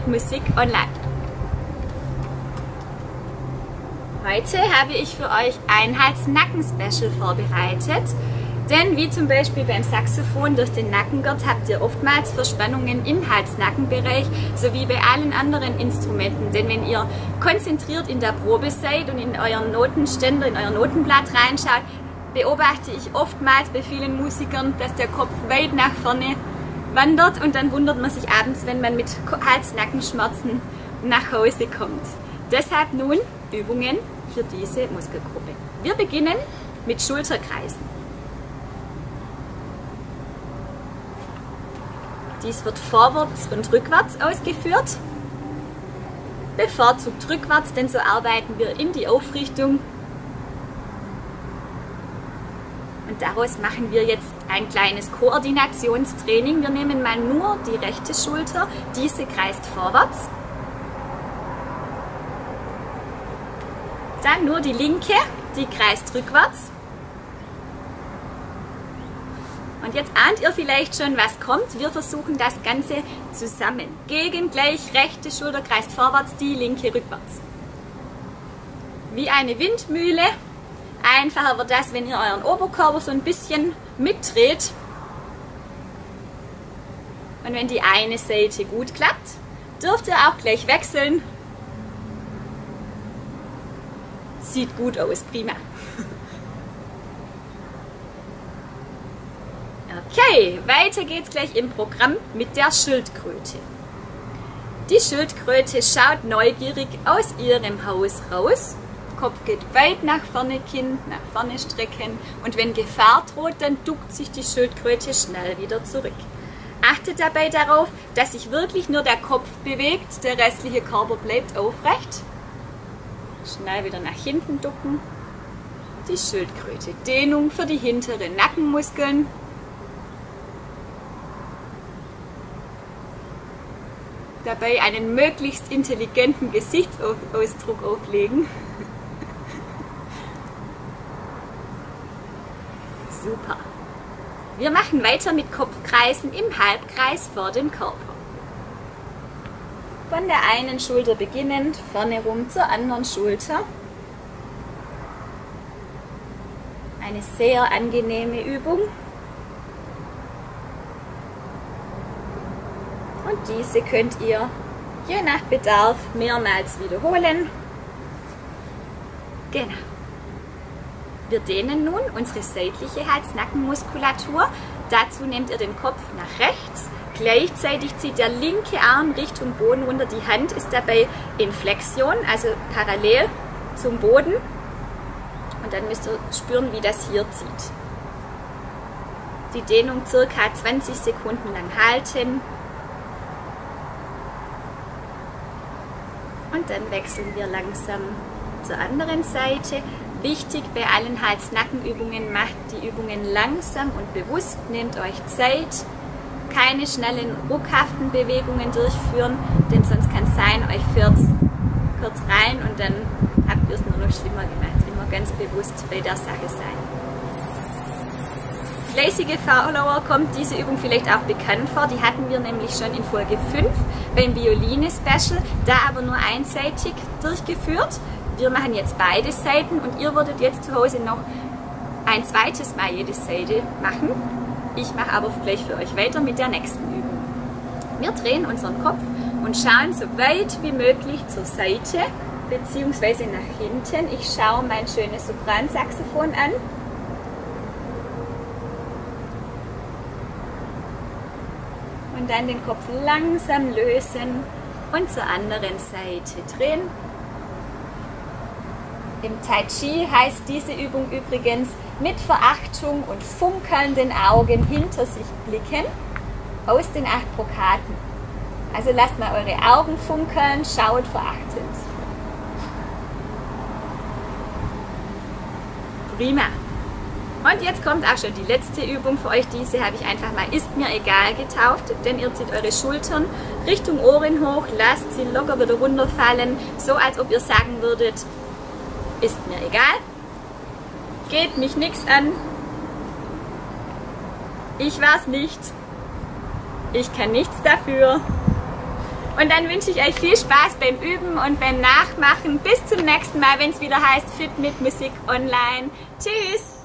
Musik online. Heute habe ich für euch ein Hals-Nacken-Special vorbereitet, denn wie zum Beispiel beim Saxophon durch den Nackengurt habt ihr oftmals Verspannungen im Hals-Nacken-Bereich, sowie bei allen anderen Instrumenten, denn wenn ihr konzentriert in der Probe seid und in euren Notenständer, in euer Notenblatt reinschaut, beobachte ich oftmals bei vielen Musikern, dass der Kopf weit nach vorne wandert und dann wundert man sich abends, wenn man mit Hals-Nackenschmerzen nach Hause kommt. Deshalb nun Übungen für diese Muskelgruppe. Wir beginnen mit Schulterkreisen. Dies wird vorwärts und rückwärts ausgeführt. Bevorzugt rückwärts, denn so arbeiten wir in die Aufrichtung. Und daraus machen wir jetzt ein kleines Koordinationstraining. Wir nehmen mal nur die rechte Schulter, diese kreist vorwärts. Dann nur die linke, die kreist rückwärts. Und jetzt ahnt ihr vielleicht schon, was kommt. Wir versuchen das Ganze zusammen. Gegen gleich, rechte Schulter kreist vorwärts, die linke rückwärts. Wie eine Windmühle. Einfacher wird das, wenn ihr euren Oberkörper so ein bisschen mitdreht. Und wenn die eine Seite gut klappt, dürft ihr auch gleich wechseln. Sieht gut aus, prima. Okay, weiter geht's gleich im Programm mit der Schildkröte. Die Schildkröte schaut neugierig aus ihrem Haus raus. Kopf geht weit nach vorne, Kinn nach vorne strecken und wenn Gefahr droht, dann duckt sich die Schildkröte schnell wieder zurück. Achtet dabei darauf, dass sich wirklich nur der Kopf bewegt, der restliche Körper bleibt aufrecht. Schnell wieder nach hinten ducken. Die Schildkröte. Dehnung für die hinteren Nackenmuskeln. Dabei einen möglichst intelligenten Gesichtsausdruck auflegen. Super. Wir machen weiter mit Kopfkreisen im Halbkreis vor dem Körper. Von der einen Schulter beginnend, vorne rum zur anderen Schulter. Eine sehr angenehme Übung. Und diese könnt ihr je nach Bedarf mehrmals wiederholen. Genau. Wir dehnen nun unsere seitliche Hals-Nacken-Muskulatur. Dazu nehmt ihr den Kopf nach rechts. Gleichzeitig zieht der linke Arm Richtung Boden runter. Die Hand ist dabei in Flexion, also parallel zum Boden. Und dann müsst ihr spüren, wie das hier zieht. Die Dehnung ca. 20 Sekunden lang halten. Und dann wechseln wir langsam zur anderen Seite. Wichtig bei allen Hals-Nacken-Übungen, macht die Übungen langsam und bewusst, nehmt euch Zeit. Keine schnellen, ruckhaften Bewegungen durchführen, denn sonst kann es sein, euch fährt kurz rein und dann habt ihr es nur noch schlimmer gemacht. Immer ganz bewusst bei der Sache sein. Fleißige Follower kommt diese Übung vielleicht auch bekannt vor. Die hatten wir nämlich schon in Folge 5 beim Violine-Special, da aber nur einseitig durchgeführt. Wir machen jetzt beide Seiten und ihr würdet jetzt zu Hause noch ein zweites Mal jede Seite machen. Ich mache aber gleich für euch weiter mit der nächsten Übung. Wir drehen unseren Kopf und schauen so weit wie möglich zur Seite bzw. nach hinten. Ich schaue mein schönes Sopransaxophon an. Und dann den Kopf langsam lösen und zur anderen Seite drehen. Im Tai Chi heißt diese Übung übrigens mit Verachtung und funkelnden Augen hinter sich blicken aus den 8 Brokaten. Also lasst mal eure Augen funkeln, schaut verachtend. Prima. Und jetzt kommt auch schon die letzte Übung für euch. Diese habe ich einfach mal "Ist mir egal" getauft, denn ihr zieht eure Schultern Richtung Ohren hoch, lasst sie locker wieder runterfallen, so als ob ihr sagen würdet: Ist mir egal, geht mich nichts an, ich war's nicht, ich kann nichts dafür, Und dann wünsche ich euch viel Spaß beim Üben und beim Nachmachen. Bis zum nächsten Mal, wenn es wieder heißt Fit mit Musik online. Tschüss!